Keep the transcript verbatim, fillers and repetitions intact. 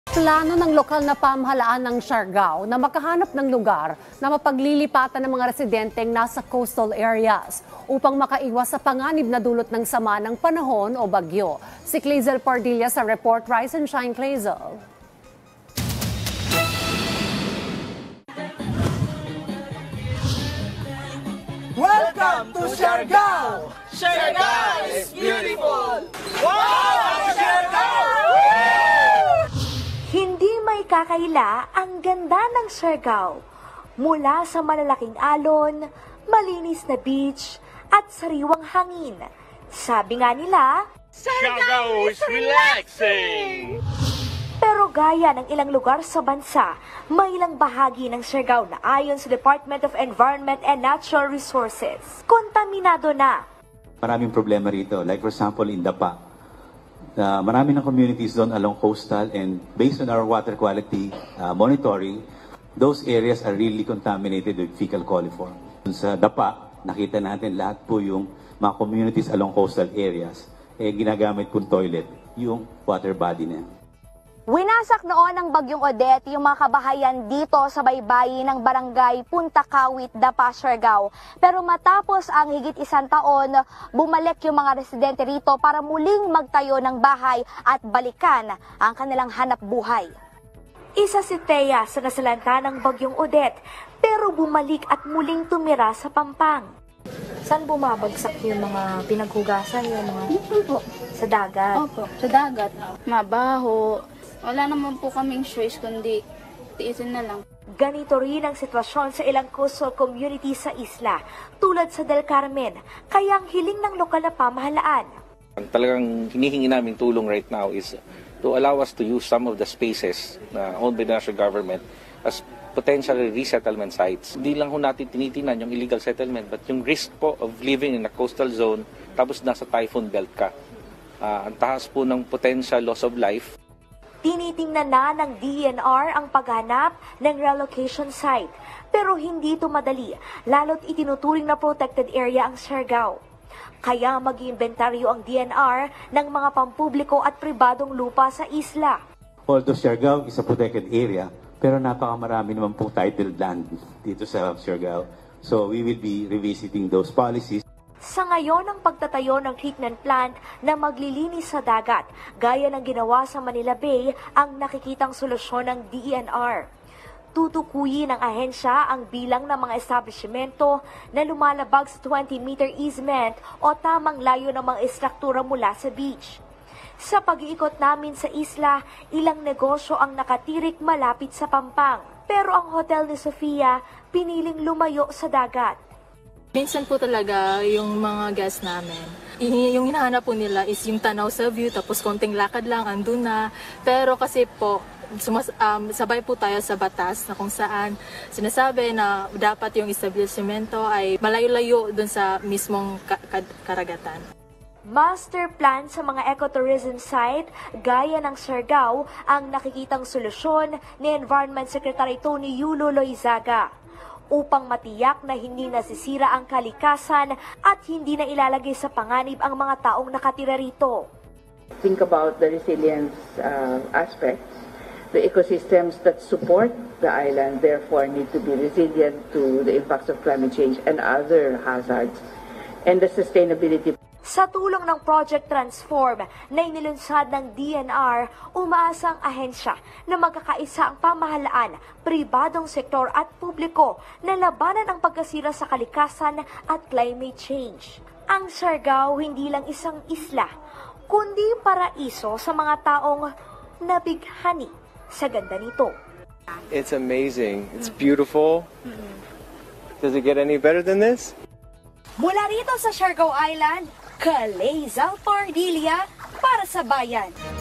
Plano ng lokal na pamahalaan ng Siargao na makahanap ng lugar na mapaglilipatan ng mga residenteng nasa coastal areas upang makaiwas sa panganib na dulot ng sama ng panahon o bagyo. Si Clazel Pardilla sa report. Rise and Shine, Clazel. Welcome to Siargao! Siargao is beautiful! Wow! Siargao! Hindi may kakaila ang ganda ng Siargao. Mula sa malalaking alon, malinis na beach, at sariwang hangin. Sabi nga nila, Siargao is relaxing! pero gaya ng ilang lugar sa bansa, may ilang bahagi ng Siargao na ayon sa Department of Environment and Natural Resources, kontaminado na. Maraming problema rito. Like for example, in Dapa. Uh, marami ng communities doon along coastal, and based on our water quality uh, monitoring, those areas are really contaminated with fecal coliform. Sa Dapa, nakita natin lahat po yung mga communities along coastal areas, eh, ginagamit pong toilet, yung water body na yan. Winasak noon ng Bagyong Odette yung mga kabahayan dito sa baybayin ng barangay Punta Kawit, Dapa, Siargao. Pero matapos ang higit isang taon, bumalik yung mga residente rito para muling magtayo ng bahay at balikan ang kanilang hanap buhay. Isa si Thea sa nasalanta ng Bagyong Odette, pero bumalik at muling tumira sa Pampang. Saan bumabagsak yung mga pinaghugasan, yung mga Opo. sa dagat? Opo, sa dagat. Mabaho. Wala naman po kaming choice kundi tiisin na lang. Ganito rin ang sitwasyon sa ilang coastal community sa isla, tulad sa Del Carmen, kaya ang hiling ng lokal na pamahalaan. Ang talagang hinihingi naming tulong right now is to allow us to use some of the spaces na owned by the national government as potential resettlement sites. Hindi lang ho natin tinitingnan yung illegal settlement, but yung risk po of living in a coastal zone tapos nasa typhoon belt ka. Uh, ang taas po ng potential loss of life. Tinitingnan na ng D E N R ang paghanap ng relocation site, pero hindi ito madali, lalo't itinuturing na protected area ang Siargao. Kaya mag-iimbentaryo ang D E N R ng mga pampubliko at pribadong lupa sa isla. Although Siargao is a protected area, pero napakamarami naman pong titled land dito sa Siargao. So we will be revisiting those policies. Sa ngayon ang pagtatayo ng treatment plant na maglilinis sa dagat, gaya ng ginawa sa Manila Bay, ang nakikitang solusyon ng D E N R. Tutukuyin ng ahensya ang bilang ng mga establishmento na lumalabag sa twenty meter easement o tamang layo ng mga estruktura mula sa beach. Sa pag-iikot namin sa isla, ilang negosyo ang nakatirik malapit sa Pampang. Pero ang hotel ni Sofia, piniling lumayo sa dagat. Minsan po talaga yung mga guests namin, yung hinahanap po nila is yung tanaw sa view, tapos konting lakad lang, andun na. Pero kasi po, sumas, um, sabay po tayo sa batas na kung saan sinasabi na dapat yung establishmento ay malayo-layo dun sa mismong ka ka karagatan. Master plan sa mga ecotourism site gaya ng Siargao ang nakikitang solusyon ni Environment Secretary Tony Yulo Loizaga upang matiyak na hindi nasisira ang kalikasan at hindi na ilalagay sa panganib ang mga taong nakatira rito. Think about the resilience uh, aspects. The ecosystems that support the island therefore need to be resilient to the impacts of climate change and other hazards. And the sustainability. Sa tulong ng Project Transform na inilunsad ng D E N R, umaasa ang ahensya na magkakaisa ang pamahalaan, pribadong sektor at publiko na labanan ang pagkasira sa kalikasan at climate change. Ang Siargao hindi lang isang isla, kundi paraiso sa mga taong nabighani sa ganda nito. It's amazing. It's beautiful. Does it get any better than this? Mula rito sa Siargao Island, Clazel Pardilla para sa Bayan.